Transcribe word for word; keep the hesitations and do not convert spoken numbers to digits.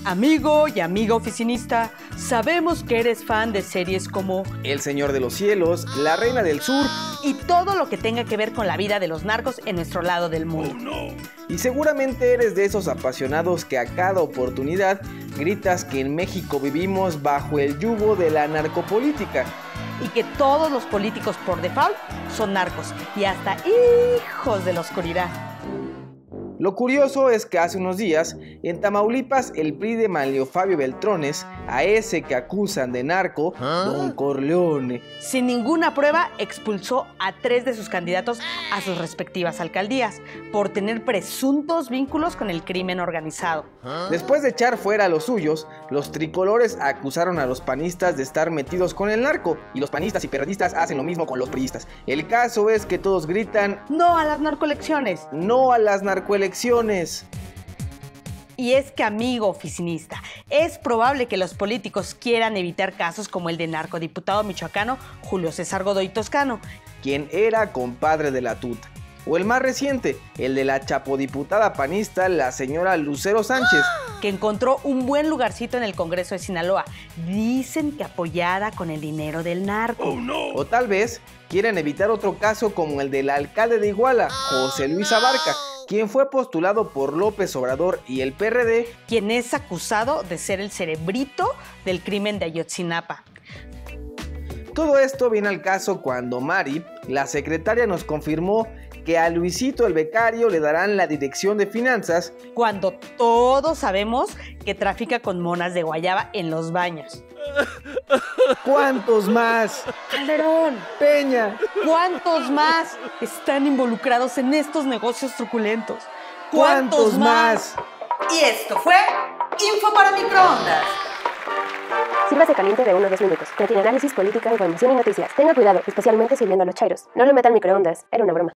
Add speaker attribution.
Speaker 1: Amigo y amiga oficinista, sabemos que eres fan de series como
Speaker 2: El Señor de los Cielos, La Reina del Sur
Speaker 1: y todo lo que tenga que ver con la vida de los narcos en nuestro lado del mundo.
Speaker 2: Oh, no. Y seguramente eres de esos apasionados que a cada oportunidad gritas que en México vivimos bajo el yugo de la narcopolítica.
Speaker 1: Y que todos los políticos por default son narcos y hasta hijos de la oscuridad.
Speaker 2: Lo curioso es que hace unos días, en Tamaulipas, el P R I de Manlio Fabio Beltrones, a ese que acusan de narco, ¿Ah? Don Corleone,
Speaker 1: sin ninguna prueba expulsó a tres de sus candidatos a sus respectivas alcaldías por tener presuntos vínculos con el crimen organizado.
Speaker 2: ¿Ah? Después de echar fuera a los suyos, los tricolores acusaron a los panistas de estar metidos con el narco, y los panistas y periodistas hacen lo mismo con los priistas. El caso es que todos gritan
Speaker 1: ¡no a las narcoelecciones!
Speaker 2: ¡No a las narcoelecciones!
Speaker 1: Y es que, amigo oficinista, es probable que los políticos quieran evitar casos como el de narcodiputado michoacano Julio César Godoy Toscano,
Speaker 2: quien era compadre de la tuta. O el más reciente, el de la chapodiputada panista, la señora Lucero Sánchez,
Speaker 1: que encontró un buen lugarcito en el Congreso de Sinaloa. Dicen que apoyara con el dinero del narco.
Speaker 2: Oh, no. O tal vez quieren evitar otro caso como el del alcalde de Iguala, José Luis Abarca, quien fue postulado por López Obrador y el P R D,
Speaker 1: quien es acusado de ser el cerebrito del crimen de Ayotzinapa.
Speaker 2: Todo esto viene al caso cuando Mari, la secretaria, nos confirmó que a Luisito el becario le darán la dirección de finanzas,
Speaker 1: cuando todos sabemos que trafica con monas de guayaba en los baños.
Speaker 2: ¿Cuántos más?
Speaker 1: Calderón,
Speaker 2: Peña,
Speaker 1: ¿cuántos más están involucrados en estos negocios truculentos?
Speaker 2: ¿Cuántos, ¿Cuántos más?
Speaker 1: Y esto fue Info para Microondas.
Speaker 3: Sírvase caliente de uno a dos minutos. Contiene análisis, política, información y noticias. Tenga cuidado, especialmente sirviendo a los chairos. No lo meta al microondas. Era una broma.